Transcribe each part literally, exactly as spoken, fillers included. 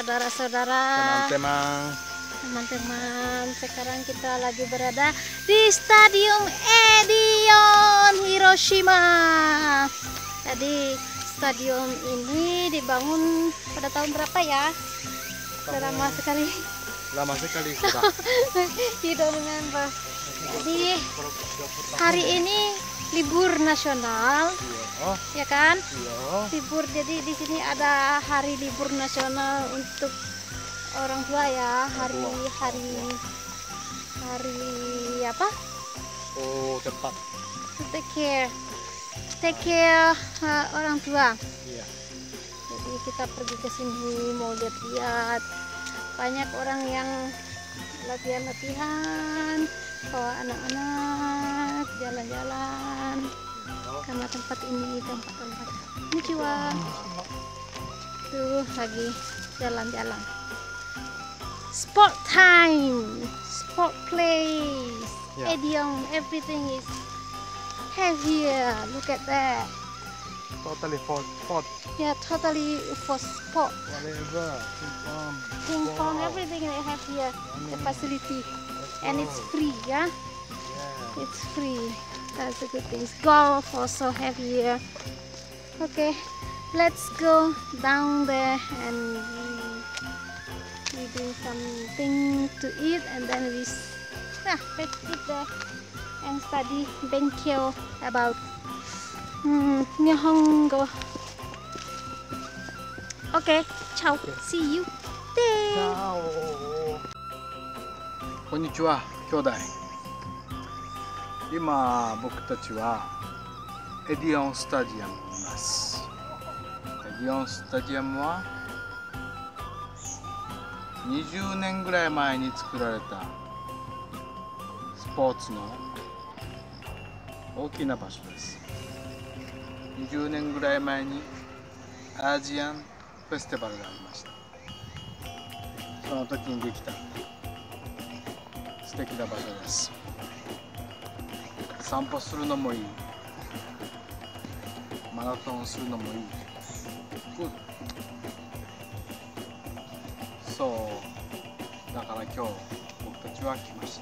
saudara-saudara, teman-teman. Teman-teman, sekarang kita lagi berada di Stadium Edion Hiroshima. Jadi stadium ini dibangun pada tahun berapa ya? Sudah lama sekali. Lama sekali sudah. Tidak remember. Jadi hari ini libur nasional, Oh, ya kan? iya. Libur, jadi di sini ada hari libur nasional untuk orang tua ya, hari hari hari apa? Oh, tempat. To take care, take care uh, orang tua. Iya. Jadi kita pergi ke sini mau lihat-lihat, banyak orang yang latihan-latihan, bawa anak-anak jalan-jalan karena tempat ini tempat-tempat Konnichiwa. Tuh lagi jalan-jalan. Sport time, sport place, Yeah. Edion, everything is have here. Look at that. Totally for sport. Yeah, totally for sport. Whatever. Ping-pong. Ping pong, everything they have here, the facility, and it's free. Yeah, Yeah. it's free. That's a good thing. Golf also have here. Okay, let's go down there and we, we do something to eat, and then we s- yeah, let's sit there and study Benkyo about hmm, Nihongo. Okay, ciao. See you there. こんにちは、兄弟。今僕たちはエディオンスタジアムにいます。エディオンスタジアムはにじゅうねんぐらい前に作られたスポーツの大きな場所です。にじゅうねんぐらい前にアジアンフェスティバルがありました。その時にできた素敵な場所です。散歩するのもいい、マラソンするのもいい。グッそうだから今日僕たちは来ました。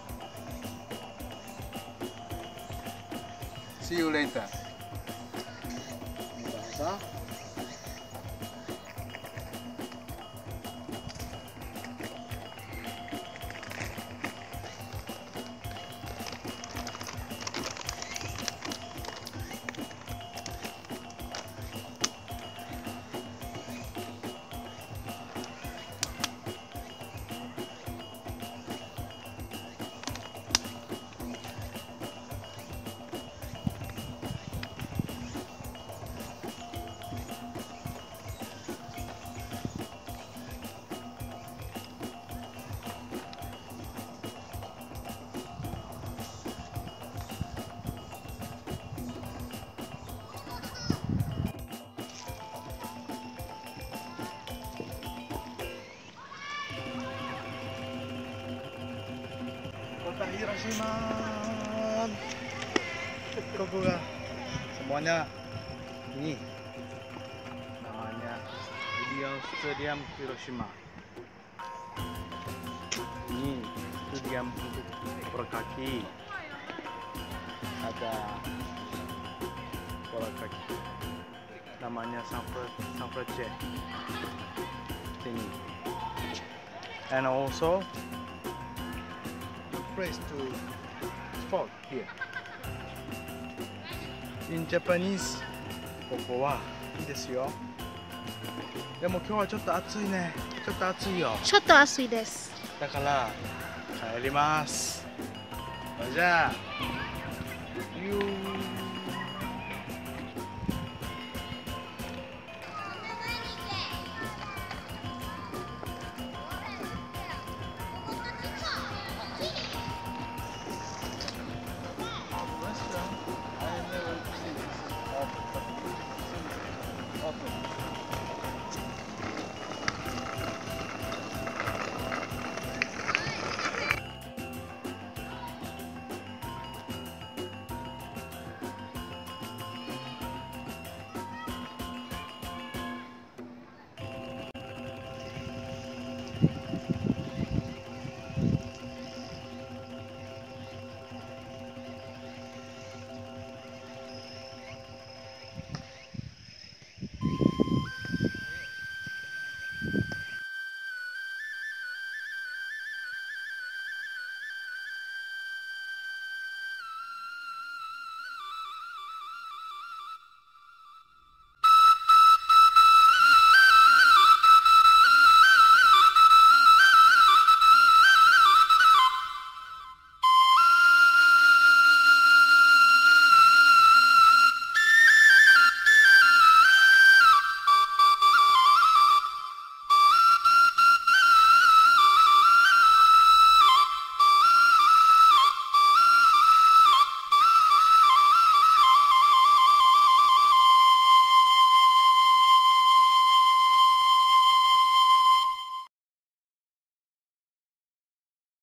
See you later. Bahasa Kota Hiroshima. Kokoga semuanya ini namanya Edion Stadium Hiroshima. Ini stadium untuk berkaki, ada bola kaki, namanya Sanfrecce ini, and also place to sport here. In Japanese, ここはいいですよ。でも今日はちょっと暑いね。ちょっと暑いよ。 ちょっと暑いです。 だから帰ります。じゃあ、You